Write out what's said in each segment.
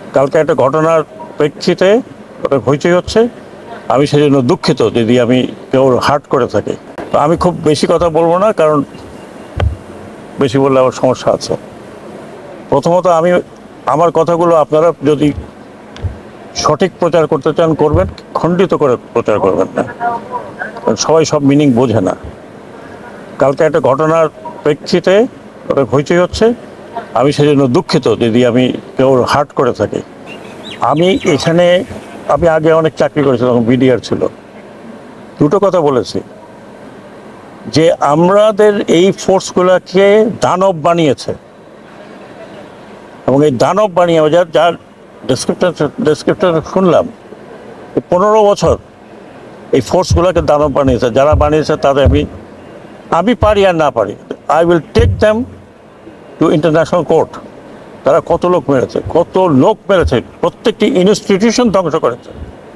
কালকে একটা ঘটনার প্রেক্ষিতে ওটা হইচই হচ্ছে। আমি সেজন্য দুঃখিত যদি আমি কেউ হার্ট করে থাকি। তো আমি খুব বেশি কথা বলবো না, কারণ বেশি বললে আমার সমস্যা আছে। প্রথমত আমি আমার কথাগুলো আপনারা যদি সঠিক প্রচার করতে চান করবেন, খণ্ডিত করে প্রচার করবেন না, কারণ সবাই সব মিনিং বোঝে না। কালকে একটা ঘটনার প্রেক্ষিতে ওটা হইচই হচ্ছে। আমি সেজন্য দুঃখিত যদি আমি কেউ হার্ট করে থাকি। আমি এখানে আমি আগে অনেক চাকরি করেছি, তখন বিডিআর ছিল। দুটো কথা বলেছি যে আমাদের এই ফোর্সগুলোকে দানব বানিয়েছে, এবং এই দানব বানিয়ে যার ডেসক্রিপশন শুনলাম, 15 বছর এই ফোর্সগুলোকে দানব বানিয়েছে। যারা বানিয়েছে তাদের আমি পারি আর না পারি, I will take them to international court. তারা কত লোক মেরেছে, প্রত্যেকটি ইনস্টিটিউশন ধ্বংস করেছে।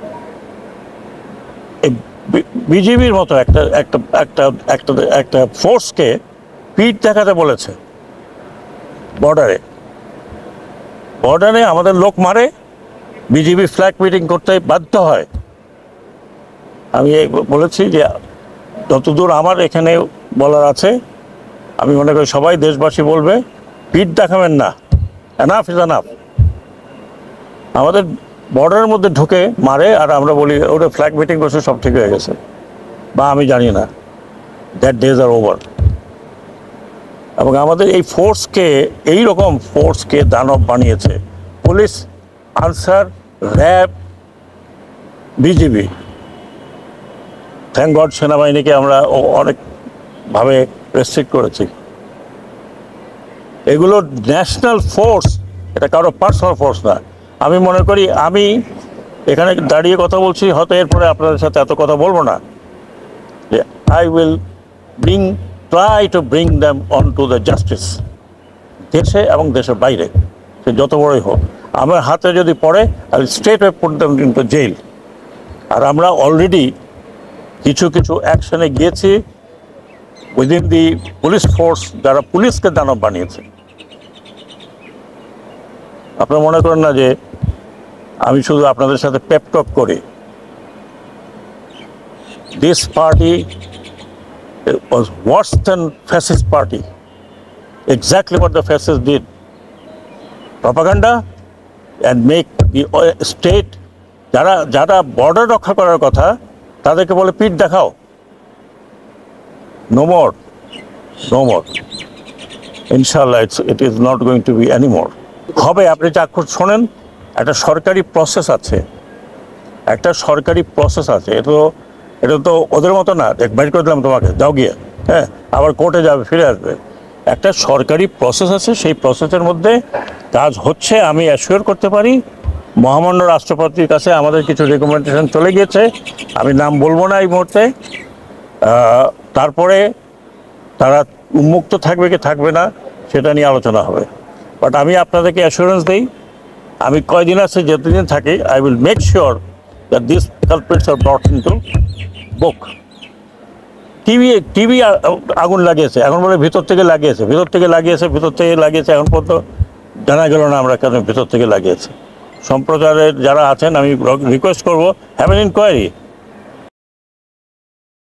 এই বিজিবির মতো একটা একটা একটা একটা একটা ফোর্সকে পিঠ দেখাতে বলেছে বর্ডারে আমাদের লোক মারে, বিজিবি ফ্ল্যাগ মিটিং করতে বাধ্য হয়। আমি বলেছি যে যতদূর আমার এখানে বলার আছে, আমি মনে করি সবাই দেশবাসী বলবে, পিঠ দেখাবেন না, এনাফ ইজ এনাফ। আমাদের বর্ডারের মধ্যে ঢুকে মারে আর আমরা বলি ওটা ফ্ল্যাগ মিটিং করছে, সব ঠিক হয়ে গেছে, বা আমি জানি না, দ্যাট ডেজ আর ওভার। এবং আমাদের এই ফোর্সকে, এইরকম ফোর্সকে দানব বানিয়েছে police, Ansar, RAB, BGB. Thank God সেনাবাহিনীকে আমরা অনেকভাবে রেস্ট্রিক্ট করেছি। এগুলো ন্যাশনাল ফোর্স, এটা কারো পার্সোনাল ফোর্স না। আমি মনে করি আমি এখানে দাঁড়িয়ে কথা বলছি, হয়তো এরপরে আপনাদের সাথে এত কথা বলবো না, যে I will try to bring them on to the justice, দেশে এবং দেশের বাইরে, সে যত বড়ই হোক। আমার হাতে যদি পড়ে, I will straight way put them into jail. আর আমরা অলরেডি কিছু অ্যাকশনে গিয়েছি উইদিন দি পুলিশ ফোর্স, যারা পুলিশকে দানব বানিয়েছে। আপনারা মনে করেন না যে আমি শুধু আপনাদের সাথে পেপটক করি। This party was worse than fascist party. Exactly what the fascists did. Propaganda and make the state, যারা বর্ডার রক্ষা করার কথা তাদেরকে বলে পিঠ দেখাও। No more. Inshallah, it is not going to be anymore. হবে, আপনি চাক্ষুষ শোনেন, একটা সরকারি প্রসেস আছে, এটা তো ওদের মতো না, বাইর করে দিলাম তোমাকে, যাও গিয়ে, হ্যাঁ, আবার কোর্টে যাবে, ফিরে আসবে। একটা সরকারি প্রসেস আছে, সেই প্রসেসের মধ্যে কাজ হচ্ছে। আমি অ্যাসিওর করতে পারি, মহামান্য রাষ্ট্রপতির কাছে আমাদের কিছু রেকমেন্ডেশন চলে গিয়েছে, আমি নাম বলবো না এই মুহূর্তে। তারপরে তারা উন্মুক্ত থাকবে কি থাকবে না সেটা নিয়ে আলোচনা হবে। বাট আমি আপনাদেরকে অ্যাসুরেন্স দিই, আমি কয়দিন আছে, যতদিন থাকি, I will make sure that this culprits are brought into book. TV আগুন লাগিয়েছে, এখন বলে ভিতর থেকে লাগিয়েছে, এখন পর্যন্ত জানা গেল না আমরা কেন ভিতর থেকে লাগিয়েছে। সম্প্রচারের যারা আছেন, আমি রিকোয়েস্ট করবো, হ্যাভ অ্যান ইনকোয়ারি।